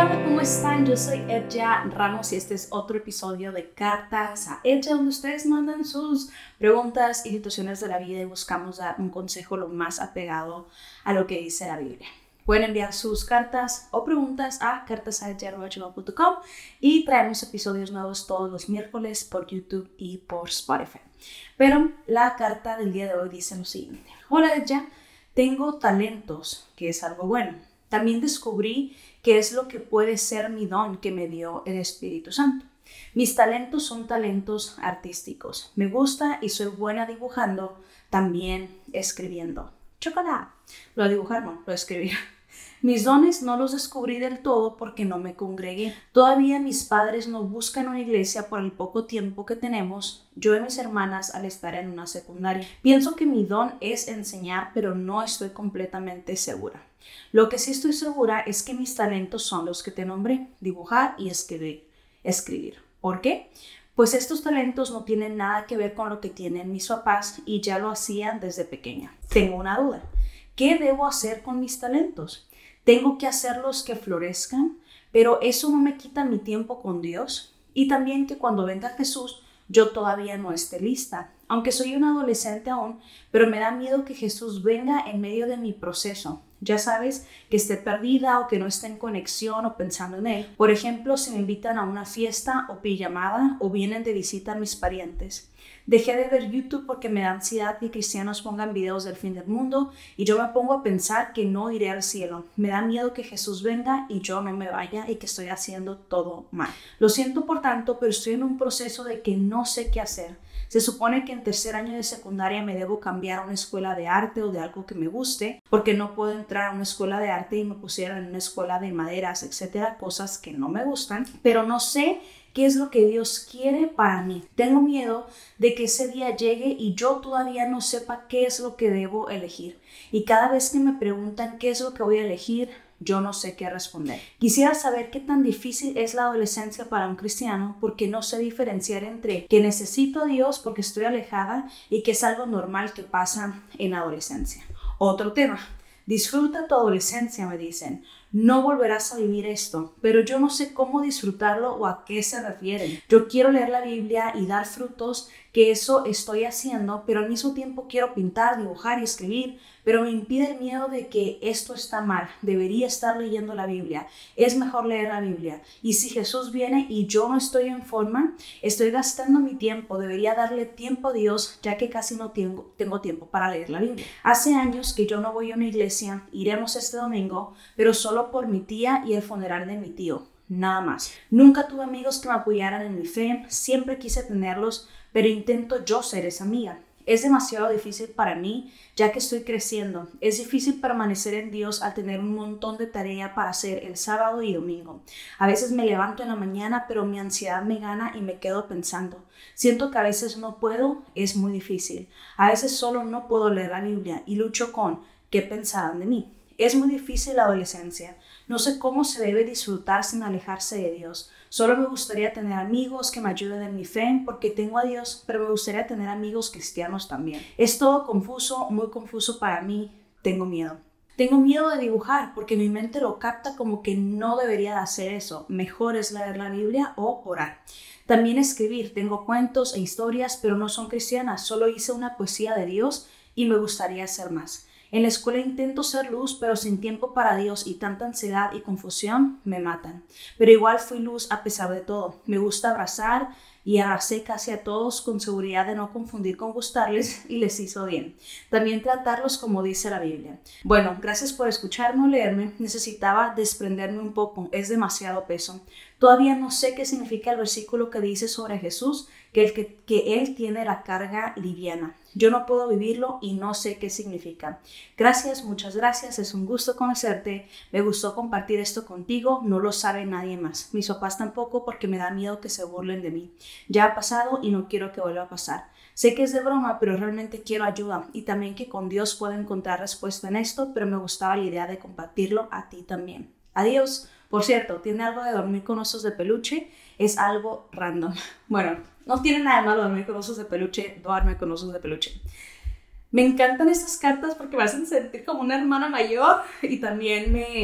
Hola, ¿cómo están? Yo soy Edja Ramos y este es otro episodio de Cartas a Edja, donde ustedes mandan sus preguntas y situaciones de la vida y buscamos dar un consejo lo más apegado a lo que dice la Biblia. Pueden enviar sus cartas o preguntas a cartasaedja@gmail.com y traemos episodios nuevos todos los miércoles por YouTube y por Spotify. Pero la carta del día de hoy dice lo siguiente. Hola Edja, tengo talentos, que es algo bueno. También descubrí qué es lo que puede ser mi don que me dio el Espíritu Santo. Mis talentos son talentos artísticos. Me gusta y soy buena dibujando, también escribiendo. Chocolate. Lo dibujar no, lo escribir. Mis dones no los descubrí del todo porque no me congregué. Todavía mis padres no buscan una iglesia por el poco tiempo que tenemos, yo y mis hermanas al estar en una secundaria. Pienso que mi don es enseñar, pero no estoy completamente segura. Lo que sí estoy segura es que mis talentos son los que te nombré, dibujar y escribir. ¿Por qué? Pues estos talentos no tienen nada que ver con lo que tienen mis papás y ya lo hacían desde pequeña. Tengo una duda. ¿Qué debo hacer con mis talentos? Tengo que hacerlos que florezcan, pero eso no me quita mi tiempo con Dios. Y también que cuando venga Jesús, yo todavía no esté lista. Aunque soy una adolescente aún, pero me da miedo que Jesús venga en medio de mi proceso. Ya sabes, que esté perdida o que no esté en conexión o pensando en Él. Por ejemplo, si me invitan a una fiesta o pijamada o vienen de visita a mis parientes. Dejé de ver YouTube porque me da ansiedad que cristianos pongan videos del fin del mundo y yo me pongo a pensar que no iré al cielo. Me da miedo que Jesús venga y yo no me vaya y que estoy haciendo todo mal. Lo siento por tanto, pero estoy en un proceso de que no sé qué hacer. Se supone que en tercer año de secundaria me debo cambiar a una escuela de arte o de algo que me guste, porque no puedo entrar a una escuela de arte y me pusieron en una escuela de maderas, etcétera, cosas que no me gustan, pero no sé qué es lo que Dios quiere para mí. Tengo miedo de que ese día llegue y yo todavía no sepa qué es lo que debo elegir. Y cada vez que me preguntan qué es lo que voy a elegir, yo no sé qué responder. Quisiera saber qué tan difícil es la adolescencia para un cristiano porque no sé diferenciar entre que necesito a Dios porque estoy alejada y que es algo normal que pasa en la adolescencia. Otro tema. Disfruta tu adolescencia, me dicen. No volverás a vivir esto, pero yo no sé cómo disfrutarlo o a qué se refieren. Yo quiero leer la Biblia y dar frutos, que eso estoy haciendo, pero al mismo tiempo quiero pintar, dibujar y escribir, pero me impide el miedo de que esto está mal. Debería estar leyendo la Biblia. Es mejor leer la Biblia. Y si Jesús viene y yo no estoy en forma, estoy gastando mi tiempo. Debería darle tiempo a Dios, ya que casi no tengo tiempo para leer la Biblia. Hace años que yo no voy a una iglesia. Iremos este domingo, pero solo por mi tía y el funeral de mi tío. Nada más. Nunca tuve amigos que me apoyaran en mi fe. Siempre quise tenerlos, pero intento yo ser esa amiga. Es demasiado difícil para mí, ya que estoy creciendo. Es difícil permanecer en Dios al tener un montón de tarea para hacer el sábado y domingo. A veces me levanto en la mañana, pero mi ansiedad me gana y me quedo pensando. Siento que a veces no puedo, es muy difícil. A veces solo no puedo leer la Biblia y lucho con ¿qué pensarán de mí? Es muy difícil la adolescencia. No sé cómo se debe disfrutar sin alejarse de Dios. Solo me gustaría tener amigos que me ayuden en mi fe porque tengo a Dios, pero me gustaría tener amigos cristianos también. Es todo confuso, muy confuso para mí. Tengo miedo. Tengo miedo de dibujar porque mi mente lo capta como que no debería de hacer eso. Mejor es leer la Biblia o orar. También escribir. Tengo cuentos e historias, pero no son cristianas. Solo hice una poesía de Dios y me gustaría hacer más. En la escuela intento ser luz, pero sin tiempo para Dios y tanta ansiedad y confusión me matan. Pero igual fui luz a pesar de todo. Me gusta abrazar y abracé casi a todos con seguridad de no confundir con gustarles y les hizo bien. También tratarlos como dice la Biblia. Bueno, gracias por escucharme o leerme. Necesitaba desprenderme un poco. Es demasiado peso. Todavía no sé qué significa el versículo que dice sobre Jesús, que Él tiene la carga liviana. Yo no puedo vivirlo y no sé qué significa. Gracias, muchas gracias. Es un gusto conocerte. Me gustó compartir esto contigo. No lo sabe nadie más. Mis papás tampoco porque me da miedo que se burlen de mí. Ya ha pasado y no quiero que vuelva a pasar. Sé que es de broma, pero realmente quiero ayuda y también que con Dios puedo encontrar respuesta en esto, pero me gustaba la idea de compartirlo a ti también. Adiós. Por cierto, ¿tiene algo de dormir con osos de peluche? Es algo random. Bueno, no tiene nada de malo dormir con osos de peluche, duerme con osos de peluche. Me encantan estas cartas porque me hacen sentir como una hermana mayor y también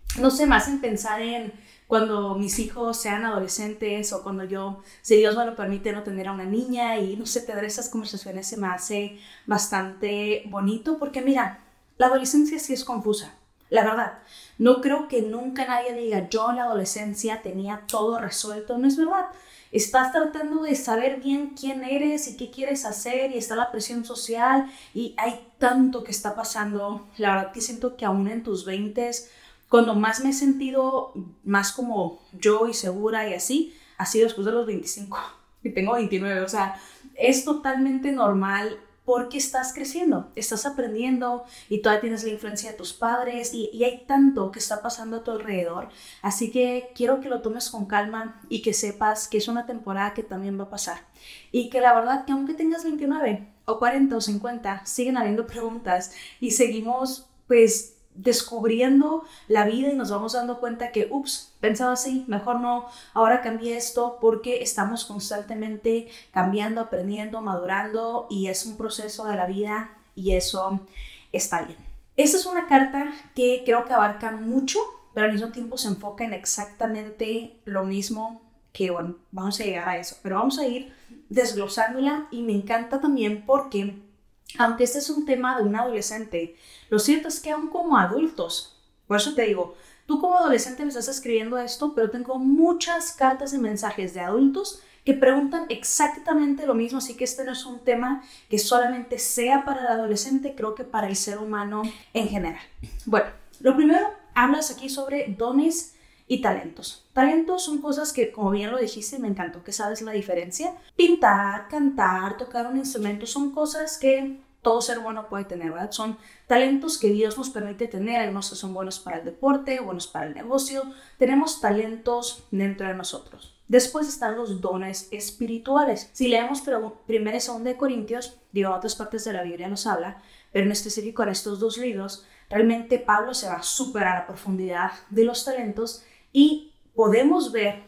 no sé, más en pensar en cuando mis hijos sean adolescentes o cuando yo, si Dios me lo permite, no tener a una niña y no sé, tener esas conversaciones se me hace bastante bonito porque mira, la adolescencia sí es confusa, la verdad. No creo que nunca nadie diga yo en la adolescencia tenía todo resuelto, no es verdad. Estás tratando de saber bien quién eres y qué quieres hacer y está la presión social y hay tanto que está pasando. La verdad que siento que aún en tus 20s cuando más me he sentido más como yo y segura y así, ha sido después de los 25 y tengo 29, o sea, es totalmente normal porque estás creciendo, estás aprendiendo y todavía tienes la influencia de tus padres y hay tanto que está pasando a tu alrededor, así que quiero que lo tomes con calma y que sepas que es una temporada que también va a pasar y que la verdad que aunque tengas 29 o 40 o 50, siguen habiendo preguntas y seguimos pues descubriendo la vida y nos vamos dando cuenta que, ups, pensaba así, mejor no, ahora cambié esto porque estamos constantemente cambiando, aprendiendo, madurando y es un proceso de la vida y eso está bien. Esta es una carta que creo que abarca mucho, pero al mismo tiempo se enfoca en exactamente lo mismo que, bueno, vamos a llegar a eso, pero vamos a ir desglosándola y me encanta también porque aunque este es un tema de un adolescente, lo cierto es que aún como adultos, por eso te digo, tú como adolescente me estás escribiendo esto, pero tengo muchas cartas y mensajes de adultos que preguntan exactamente lo mismo, así que este no es un tema que solamente sea para el adolescente, creo que para el ser humano en general. Bueno, lo primero, hablas aquí sobre dones y talentos. Talentos son cosas que, como bien lo dijiste, me encantó que sabes la diferencia. Pintar, cantar, tocar un instrumento son cosas que todo ser humano puede tener, ¿verdad? Son talentos que Dios nos permite tener. Algunos que son buenos para el deporte, buenos para el negocio. Tenemos talentos dentro de nosotros. Después están los dones espirituales. Si leemos 1 y 2 de Corintios, digo, otras partes de la Biblia nos habla, pero en específico en estos dos libros, realmente Pablo se va súper a la profundidad de los talentos y podemos ver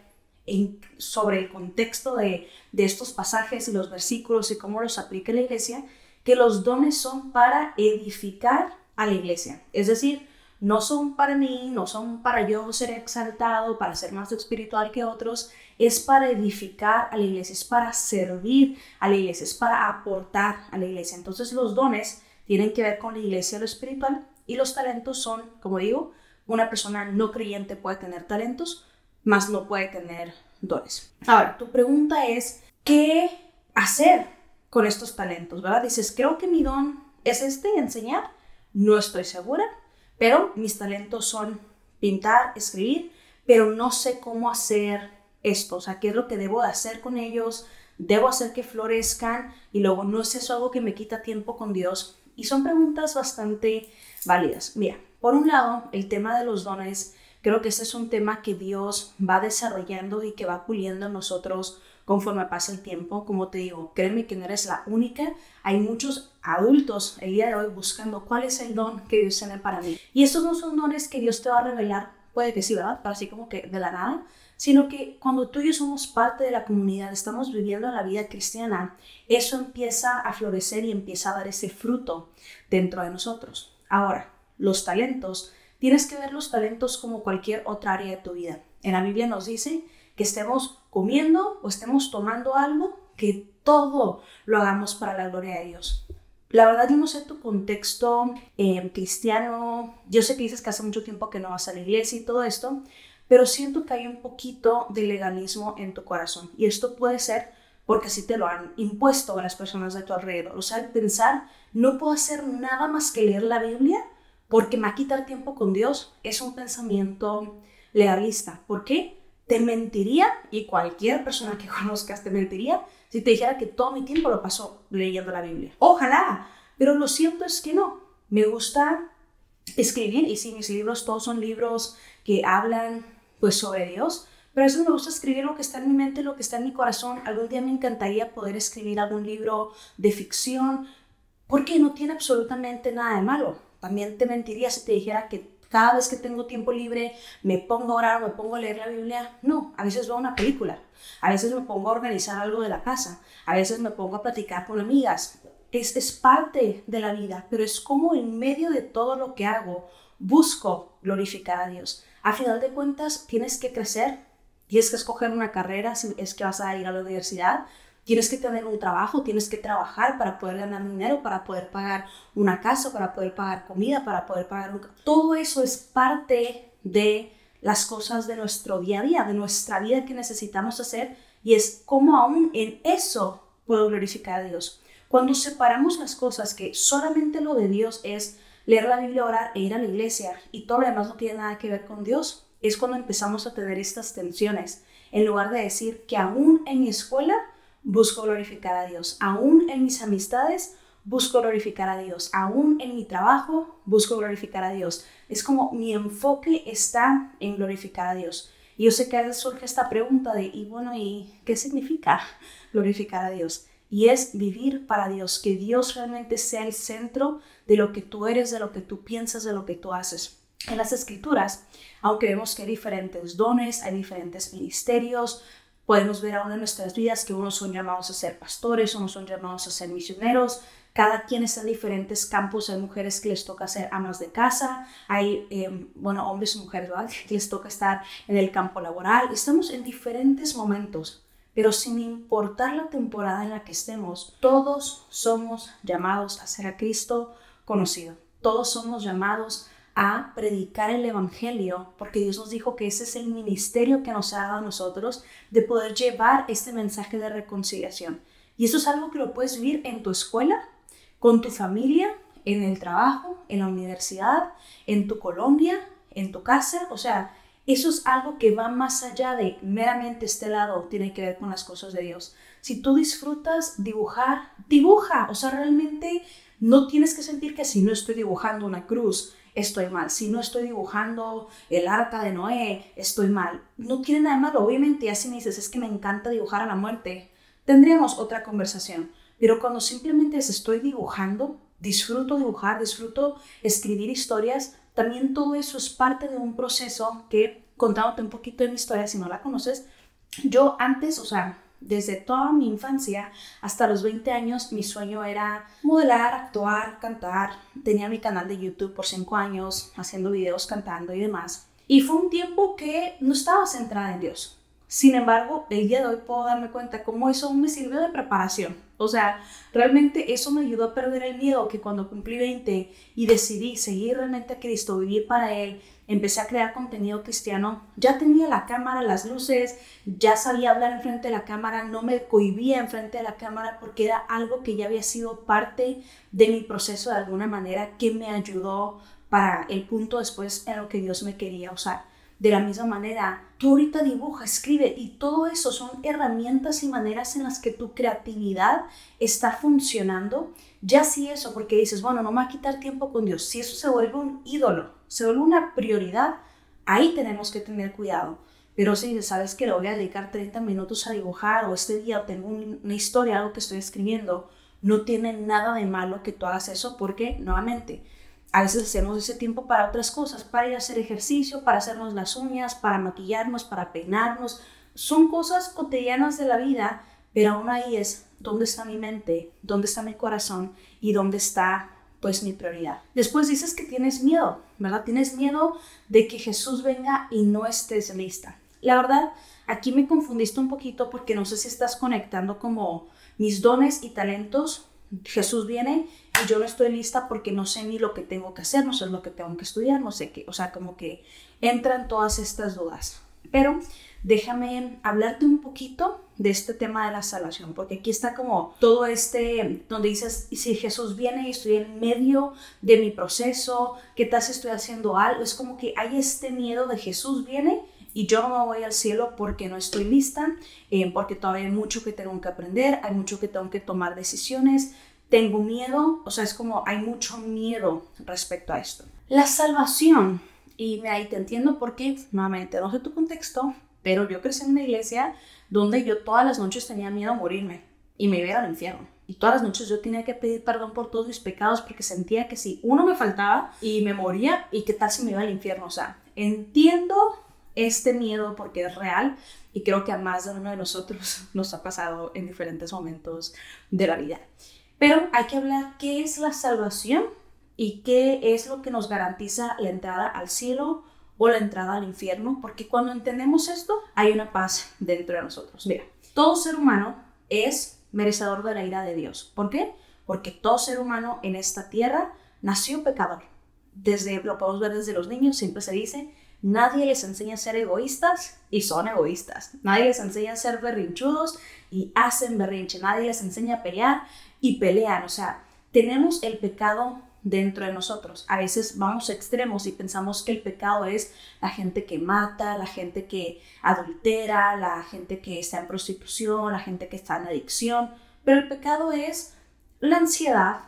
sobre el contexto de estos pasajes y los versículos y cómo los aplica la iglesia, que los dones son para edificar a la iglesia. Es decir, no son para mí, no son para yo ser exaltado, para ser más espiritual que otros, es para edificar a la iglesia, es para servir a la iglesia, es para aportar a la iglesia. Entonces los dones tienen que ver con la iglesia, lo espiritual, y los talentos son, como digo, una persona no creyente puede tener talentos, mas no puede tener dones. Ahora, tu pregunta es, ¿qué hacer con estos talentos? ¿Verdad? Dices, creo que mi don es enseñar. No estoy segura, pero mis talentos son pintar, escribir, pero no sé cómo hacer esto. O sea, ¿qué es lo que debo de hacer con ellos? ¿Debo hacer que florezcan? Y luego, ¿no es eso algo que me quita tiempo con Dios? Y son preguntas bastante válidas. Mira, por un lado, el tema de los dones, creo que este es un tema que Dios va desarrollando y que va puliendo en nosotros conforme pasa el tiempo. Como te digo, créeme que no eres la única. Hay muchos adultos el día de hoy buscando cuál es el don que Dios tiene para mí. Y estos no son dones que Dios te va a revelar, puede que sí, ¿verdad? Pero así como que de la nada, sino que cuando tú y yo somos parte de la comunidad, estamos viviendo la vida cristiana, eso empieza a florecer y empieza a dar ese fruto dentro de nosotros. Ahora, los talentos, tienes que ver los talentos como cualquier otra área de tu vida. En la Biblia nos dice que estemos comiendo o estemos tomando algo, que todo lo hagamos para la gloria de Dios. La verdad, yo no sé tu contexto cristiano. Yo sé que dices que hace mucho tiempo que no vas a la iglesia y todo esto, pero siento que hay un poquito de legalismo en tu corazón. Y esto puede ser porque así te lo han impuesto a las personas de tu alrededor. O sea, el pensar, no puedo hacer nada más que leer la Biblia porque me va a quitar tiempo con Dios, es un pensamiento legalista. ¿Por qué? Te mentiría, y cualquier persona que conozcas te mentiría, si te dijera que todo mi tiempo lo paso leyendo la Biblia. Ojalá, pero lo cierto es que no. Me gusta escribir, y sí, mis libros todos son libros que hablan pues sobre Dios, pero a veces me gusta escribir lo que está en mi mente, lo que está en mi corazón. Algún día me encantaría poder escribir algún libro de ficción, porque no tiene absolutamente nada de malo. También te mentiría si te dijera que cada vez que tengo tiempo libre me pongo a orar o me pongo a leer la Biblia. No, a veces veo una película, a veces me pongo a organizar algo de la casa, a veces me pongo a platicar con amigas. Es parte de la vida, pero es como en medio de todo lo que hago busco glorificar a Dios. A final de cuentas, tienes que crecer, tienes que escoger una carrera si es que vas a ir a la universidad, tienes que tener un trabajo, tienes que trabajar para poder ganar dinero, para poder pagar una casa, para poder pagar comida, para poder pagar un... Todo eso es parte de las cosas de nuestro día a día, de nuestra vida que necesitamos hacer, y es como aún en eso puedo glorificar a Dios. Cuando separamos las cosas, que solamente lo de Dios es leer la Biblia, orar e ir a la iglesia, y todo lo demás no tiene nada que ver con Dios, es cuando empezamos a tener estas tensiones, en lugar de decir que aún en mi escuela busco glorificar a Dios, aún en mis amistades busco glorificar a Dios, aún en mi trabajo busco glorificar a Dios. Es como mi enfoque está en glorificar a Dios. Y yo sé que a veces surge esta pregunta de, ¿y qué significa glorificar a Dios? Y es vivir para Dios, que Dios realmente sea el centro de lo que tú eres, de lo que tú piensas, de lo que tú haces. En las Escrituras, aunque vemos que hay diferentes dones, hay diferentes ministerios, podemos ver aún en nuestras vidas que unos son llamados a ser pastores, unos son llamados a ser misioneros, cada quien está en diferentes campos. Hay mujeres que les toca ser amas de casa, hay hombres y mujeres, ¿verdad?, que les toca estar en el campo laboral. Estamos en diferentes momentos, pero sin importar la temporada en la que estemos, todos somos llamados a hacer a Cristo conocido. Todos somos llamados a predicar el evangelio, porque Dios nos dijo que ese es el ministerio que nos ha dado a nosotros, de poder llevar este mensaje de reconciliación. Y eso es algo que lo puedes vivir en tu escuela, con tu familia, en el trabajo, en la universidad, en tu colonia, en tu casa. O sea, eso es algo que va más allá de meramente este lado, tiene que ver con las cosas de Dios. Si tú disfrutas dibujar, dibuja. O sea, realmente no tienes que sentir que si no estoy dibujando una cruz, estoy mal. Si no estoy dibujando el arca de Noé, estoy mal. No tiene nada malo. Obviamente, ya si me dices, es que me encanta dibujar a la muerte, tendríamos otra conversación. Pero cuando simplemente estoy dibujando, disfruto dibujar, disfruto escribir historias, también todo eso es parte de un proceso que, contándote un poquito de mi historia, si no la conoces, yo antes, o sea, desde toda mi infancia hasta los 20 años, mi sueño era modelar, actuar, cantar. Tenía mi canal de YouTube por 5 años, haciendo videos, cantando y demás. Y fue un tiempo que no estaba centrada en Dios. Sin embargo, el día de hoy puedo darme cuenta cómo eso me sirvió de preparación. O sea, realmente eso me ayudó a perder el miedo, que cuando cumplí 20 y decidí seguir realmente a Cristo, vivir para Él, empecé a crear contenido cristiano, ya tenía la cámara, las luces, ya sabía hablar enfrente de la cámara, no me cohibía enfrente de la cámara porque era algo que ya había sido parte de mi proceso de alguna manera, que me ayudó para el punto después en lo que Dios me quería usar. De la misma manera, tú ahorita dibuja, escribe, y todo eso son herramientas y maneras en las que tu creatividad está funcionando. Ya si eso, porque dices, bueno, no me va a quitar tiempo con Dios, si eso se vuelve un ídolo, se vuelve una prioridad, ahí tenemos que tener cuidado. Pero si sabes que le voy a dedicar 30 minutos a dibujar, o este día tengo una historia, algo que estoy escribiendo, no tiene nada de malo que tú hagas eso, porque nuevamente, a veces hacemos ese tiempo para otras cosas, para ir a hacer ejercicio, para hacernos las uñas, para maquillarnos, para peinarnos. Son cosas cotidianas de la vida, pero aún ahí es dónde está mi mente, dónde está mi corazón y dónde está pues mi prioridad. Después dices que tienes miedo, ¿verdad? Tienes miedo de que Jesús venga y no estés lista. La verdad, aquí me confundiste un poquito porque no sé si estás conectando como mis dones y talentos. Jesús viene y yo no estoy lista porque no sé ni lo que tengo que hacer, no sé lo que tengo que estudiar, no sé qué, o sea, como que entran todas estas dudas. Pero déjame hablarte un poquito de este tema de la salvación, porque aquí está como todo donde dices, si Jesús viene y estoy en medio de mi proceso, ¿qué tal si estoy haciendo algo? Es como que hay este miedo de Jesús viene y yo no me voy al cielo porque no estoy lista, porque todavía hay mucho que tengo que aprender, hay mucho que tengo que tomar decisiones, tengo miedo, o sea, es como hay mucho miedo respecto a esto. La salvación, y ahí te entiendo porque, nuevamente, no sé tu contexto, pero yo crecí en una iglesia donde yo todas las noches tenía miedo a morirme y me iba a ir al infierno. Y todas las noches yo tenía que pedir perdón por todos mis pecados porque sentía que si uno me faltaba y me moría, ¿y qué tal si me iba al infierno? O sea, entiendo este miedo porque es real y creo que a más de uno de nosotros nos ha pasado en diferentes momentos de la vida. Pero hay que hablar qué es la salvación y qué es lo que nos garantiza la entrada al cielo o la entrada al infierno, porque cuando entendemos esto, hay una paz dentro de nosotros. Mira, todo ser humano es merecedor de la ira de Dios. ¿Por qué? Porque todo ser humano en esta tierra nació pecador. Lo podemos ver desde los niños, siempre se dice, nadie les enseña a ser egoístas y son egoístas. Nadie les enseña a ser berrinchudos y hacen berrinche. Nadie les enseña a pelear y pelean. O sea, tenemos el pecado dentro de nosotros. A veces vamos a extremos y pensamos que el pecado es la gente que mata, la gente que adultera, la gente que está en prostitución, la gente que está en adicción. Pero el pecado es la ansiedad,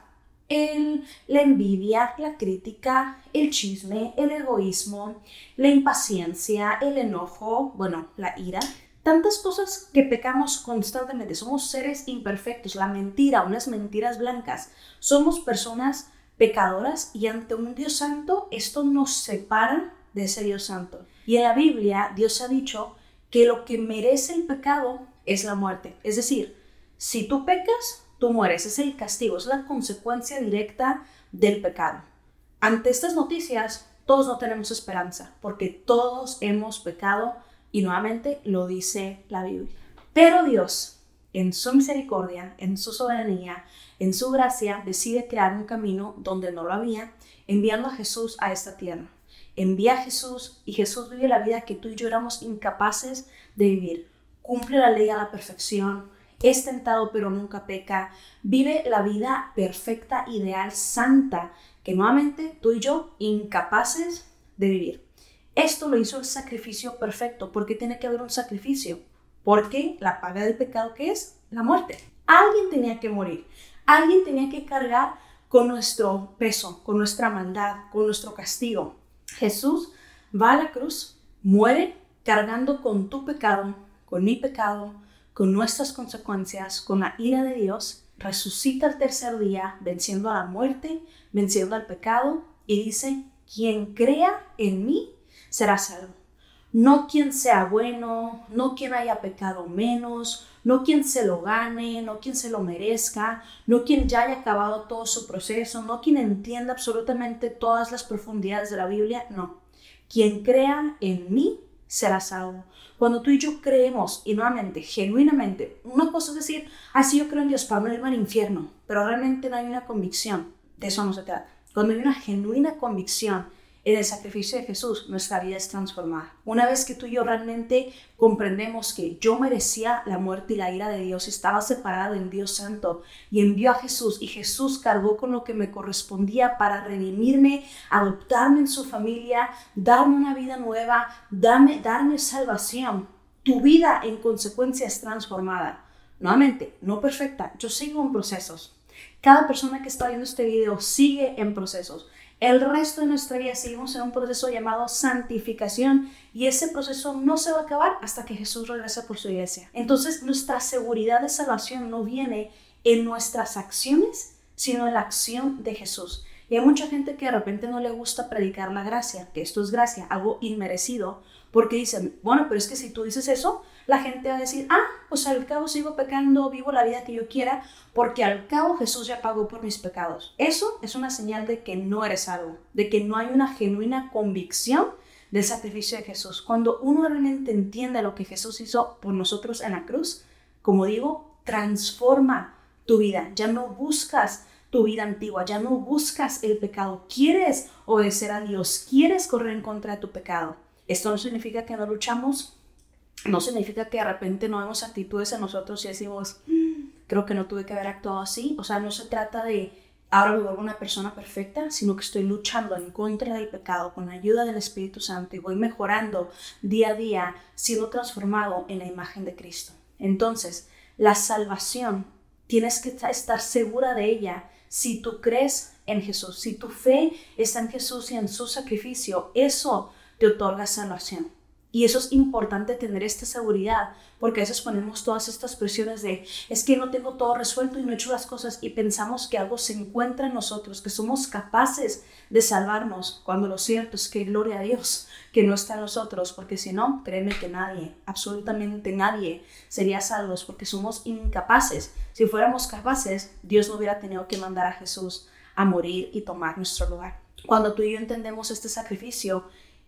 la envidia, la crítica, el chisme, el egoísmo, la impaciencia, el enojo, la ira. Tantas cosas que pecamos constantemente. Somos seres imperfectos. La mentira, unas mentiras blancas. Somos personas pecadoras y ante un Dios santo esto nos separa de ese Dios santo. Y en la Biblia Dios ha dicho que lo que merece el pecado es la muerte. Es decir, si tú pecas, tú mueres. Es el castigo, es la consecuencia directa del pecado. Ante estas noticias, todos no tenemos esperanza, porque todos hemos pecado y nuevamente lo dice la Biblia. Pero Dios, en su misericordia, en su soberanía, en su gracia, decide crear un camino donde no lo había, enviando a Jesús a esta tierra. Envía a Jesús y Jesús vive la vida que tú y yo éramos incapaces de vivir. Cumple la ley a la perfección, es tentado pero nunca peca, vive la vida perfecta, ideal, santa, que nuevamente tú y yo incapaces de vivir. Esto lo hizo el sacrificio perfecto. ¿Por qué tiene que haber un sacrificio? Porque la paga del pecado, ¿qué es? La muerte. Alguien tenía que morir. Alguien tenía que cargar con nuestro peso, con nuestra maldad, con nuestro castigo. Jesús va a la cruz, muere cargando con tu pecado, con mi pecado, con nuestras consecuencias, con la ira de Dios, resucita el tercer día, venciendo a la muerte, venciendo al pecado, y dice, quien crea en mí será salvo. No quien sea bueno, no quien haya pecado menos, no quien se lo gane, no quien se lo merezca, no quien ya haya acabado todo su proceso, no quien entienda absolutamente todas las profundidades de la Biblia, no. Quien crea en mí será salvo. Cuando tú y yo creemos, y nuevamente, genuinamente, una cosa es decir, así yo creo en Dios para no irme al infierno, pero realmente no hay una convicción, de eso no se trata. Cuando hay una genuina convicción en el sacrificio de Jesús, nuestra vida es transformada. Una vez que tú y yo realmente comprendemos que yo merecía la muerte y la ira de Dios, estaba separada del Dios Santo y envió a Jesús y Jesús cargó con lo que me correspondía para redimirme, adoptarme en su familia, darme una vida nueva, darme salvación. Tu vida en consecuencia es transformada. Nuevamente, no perfecta, yo sigo en procesos. Cada persona que está viendo este video sigue en procesos. El resto de nuestra vida seguimos en un proceso llamado santificación y ese proceso no se va a acabar hasta que Jesús regrese por su iglesia. Entonces nuestra seguridad de salvación no viene en nuestras acciones, sino en la acción de Jesús. Y hay mucha gente que de repente no le gusta predicar la gracia, que esto es gracia, algo inmerecido, porque dicen, bueno, pero es que si tú dices eso, la gente va a decir, pues al cabo sigo pecando, vivo la vida que yo quiera, porque al cabo Jesús ya pagó por mis pecados. Eso es una señal de que no eres salvo, de que no hay una genuina convicción del sacrificio de Jesús. Cuando uno realmente entiende lo que Jesús hizo por nosotros en la cruz, como digo, transforma tu vida. Ya no buscas tu vida antigua, ya no buscas el pecado, quieres obedecer a Dios, quieres correr en contra de tu pecado. Esto no significa que no luchamos, no significa que de repente no vemos actitudes en nosotros y decimos, creo que no tuve que haber actuado así. O sea, no se trata de ahora me vuelvo una persona perfecta, sino que estoy luchando en contra del pecado con la ayuda del Espíritu Santo y voy mejorando día a día, siendo transformado en la imagen de Cristo. Entonces, la salvación, tienes que estar segura de ella si tú crees en Jesús. Si tu fe está en Jesús y en su sacrificio, eso te otorga salvación. Y eso es importante tener esta seguridad, porque a veces ponemos todas estas presiones de es que no tengo todo resuelto y no he hecho las cosas y pensamos que algo se encuentra en nosotros, que somos capaces de salvarnos, cuando lo cierto es que gloria a Dios que no está en nosotros, porque si no, créeme que nadie, absolutamente nadie sería salvos, porque somos incapaces. Si fuéramos capaces, Dios no hubiera tenido que mandar a Jesús a morir y tomar nuestro lugar. Cuando tú y yo entendemos este sacrificio,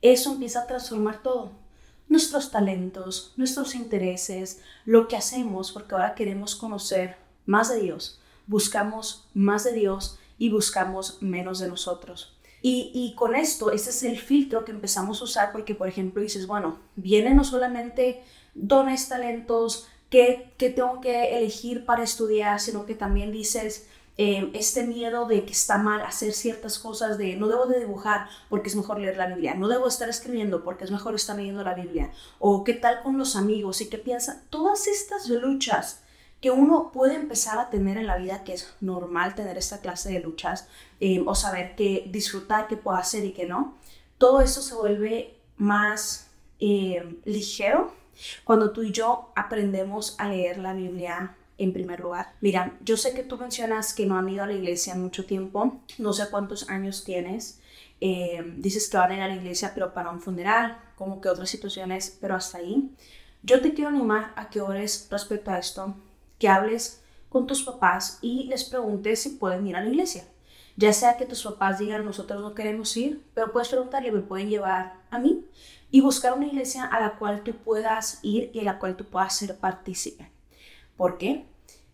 eso empieza a transformar todo. Nuestros talentos, nuestros intereses, lo que hacemos, porque ahora queremos conocer más de Dios, buscamos más de Dios y buscamos menos de nosotros. Y con esto, este es el filtro que empezamos a usar porque, por ejemplo, dices, bueno, vienen no solamente dones, talentos que tengo que elegir para estudiar, sino que también dices este miedo de que está mal hacer ciertas cosas, de no debo de dibujar porque es mejor leer la Biblia, no debo estar escribiendo porque es mejor estar leyendo la Biblia, o qué tal con los amigos y qué piensan. Todas estas luchas que uno puede empezar a tener en la vida, que es normal tener esta clase de luchas, o saber qué disfrutar, qué puedo hacer y qué no, todo eso se vuelve más ligero cuando tú y yo aprendemos a leer la Biblia en primer lugar. Mira, yo sé que tú mencionas que no han ido a la iglesia en mucho tiempo, no sé cuántos años tienes, dices que van a ir a la iglesia pero para un funeral, como que otras situaciones, pero hasta ahí. Yo te quiero animar a que ores respecto a esto, que hables con tus papás y les preguntes si pueden ir a la iglesia. Ya sea que tus papás digan, nosotros no queremos ir, pero puedes preguntarle, ¿me pueden llevar a mí? Y buscar una iglesia a la cual tú puedas ir y a la cual tú puedas ser partícipe. ¿Por qué?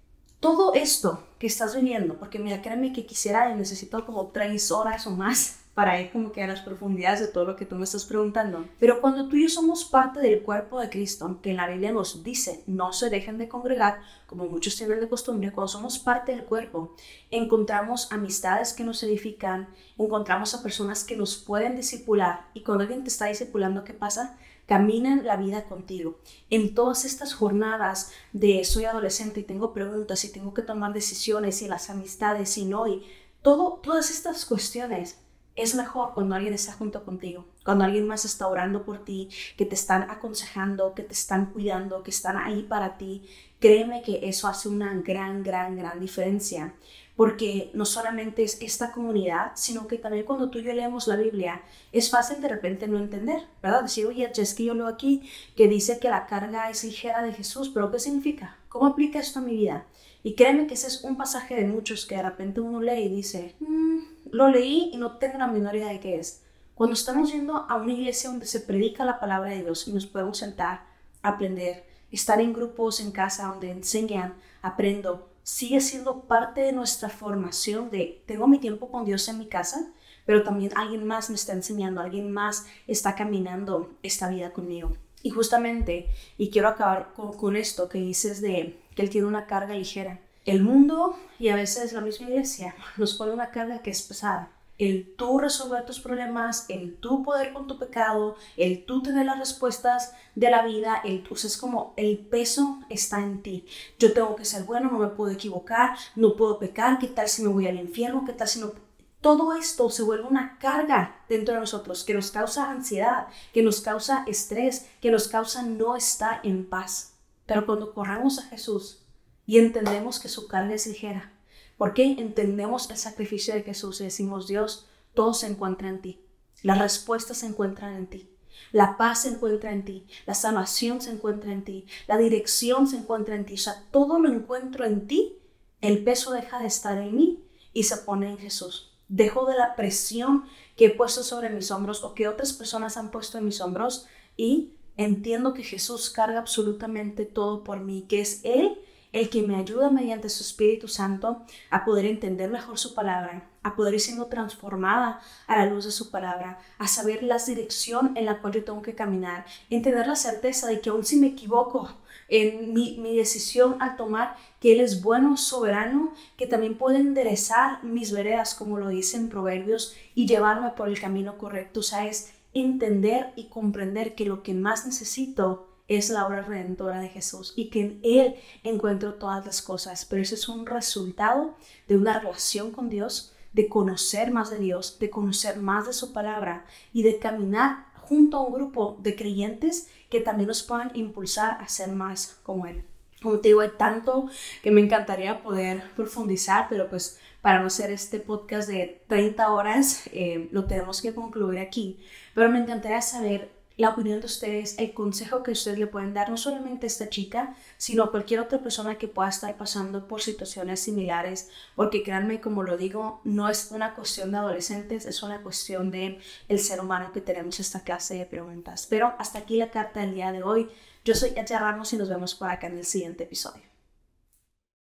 Todo esto que estás viviendo, porque mira, créeme que quisiera y necesito como 3 horas o más para ir como que a las profundidades de todo lo que tú me estás preguntando. Pero cuando tú y yo somos parte del cuerpo de Cristo, que en la Biblia nos dice, no se dejen de congregar, como muchos tienen de costumbre, cuando somos parte del cuerpo, encontramos amistades que nos edifican, encontramos a personas que nos pueden discipular, y cuando alguien te está discipulando, ¿qué pasa? Caminan la vida contigo. En todas estas jornadas de soy adolescente y tengo preguntas y tengo que tomar decisiones y las amistades y no, y todas estas cuestiones, es mejor cuando alguien está junto contigo, cuando alguien más está orando por ti, que te están aconsejando, que te están cuidando, que están ahí para ti. Créeme que eso hace una gran diferencia, porque no solamente es esta comunidad, sino que también cuando tú y yo leemos la Biblia, es fácil de repente no entender, ¿verdad? Decir, oye, es que yo leo aquí que dice que la carga es ligera de Jesús, pero ¿qué significa? ¿Cómo aplica esto a mi vida? Y créeme que ese es un pasaje de muchos que de repente uno lee y dice, lo leí y no tengo la menor idea de qué es. Cuando estamos yendo a una iglesia donde se predica la palabra de Dios y nos podemos sentar, aprender, estar en grupos en casa donde enseñan, aprendo, sigue siendo parte de nuestra formación de tengo mi tiempo con Dios en mi casa, pero también alguien más me está enseñando, alguien más está caminando esta vida conmigo. Y justamente, y quiero acabar con esto que dices de que Él tiene una carga ligera. El mundo y a veces la misma iglesia nos pone una carga que es pesada. El tú resolver tus problemas, el tú poder con tu pecado, el tú tener las respuestas de la vida, es como el peso está en ti. Yo tengo que ser bueno, no me puedo equivocar, no puedo pecar, ¿qué tal si me voy al infierno? ¿Qué tal si no? Todo esto se vuelve una carga dentro de nosotros que nos causa ansiedad, que nos causa estrés, que nos causa no estar en paz. Pero cuando corramos a Jesús y entendemos que su carga es ligera, porque entendemos el sacrificio de Jesús y decimos, Dios, todo se encuentra en ti. Las respuestas se encuentran en ti. La paz se encuentra en ti. La salvación se encuentra en ti. La dirección se encuentra en ti. O sea, todo lo encuentro en ti. El peso deja de estar en mí y se pone en Jesús. Dejo de la presión que he puesto sobre mis hombros o que otras personas han puesto en mis hombros y entiendo que Jesús carga absolutamente todo por mí, que es Él el que me ayuda mediante su Espíritu Santo a poder entender mejor su palabra, a poder ir siendo transformada a la luz de su palabra, a saber la dirección en la cual yo tengo que caminar, en tener la certeza de que aun si me equivoco en mi decisión al tomar, que Él es bueno, soberano, que también puede enderezar mis veredas, como lo dice en Proverbios, y llevarme por el camino correcto. O sea, es entender y comprender que lo que más necesito es la obra redentora de Jesús y que en Él encuentro todas las cosas. Pero ese es un resultado de una relación con Dios, de conocer más de Dios, de conocer más de su palabra y de caminar junto a un grupo de creyentes que también nos puedan impulsar a ser más como Él. Como te digo, hay tanto que me encantaría poder profundizar, pero pues para no hacer este podcast de 30 horas, lo tenemos que concluir aquí. Pero me encantaría saber la opinión de ustedes, el consejo que ustedes le pueden dar, no solamente a esta chica, sino a cualquier otra persona que pueda estar pasando por situaciones similares, porque créanme, como lo digo, no es una cuestión de adolescentes, es una cuestión de el ser humano que tenemos esta clase de preguntas. Pero hasta aquí la carta del día de hoy. Yo soy Edja Ramos y nos vemos por acá en el siguiente episodio.